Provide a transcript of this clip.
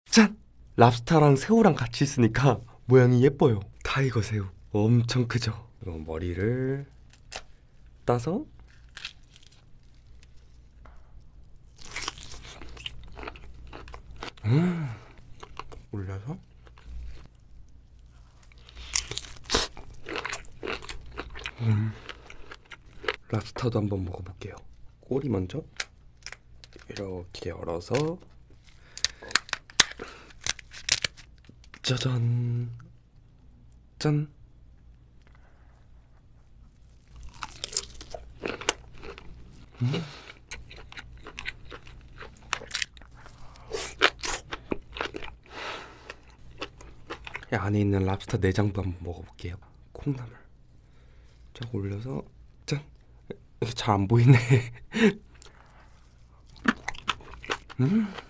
짠! 랍스타랑 새우랑 같이 있으니까 모양이 예뻐요. 타이거 새우 엄청 크죠? 이거 머리를 따서 올려서 랍스타도 한번 먹어볼게요. 꼬리 먼저 이렇게 열어서 짜잔. 짠. 이 안에 있는 랍스터 내장도 한번 먹어볼게요. 콩나물 쫙 올려서 짠. 이게 잘 안 보이네.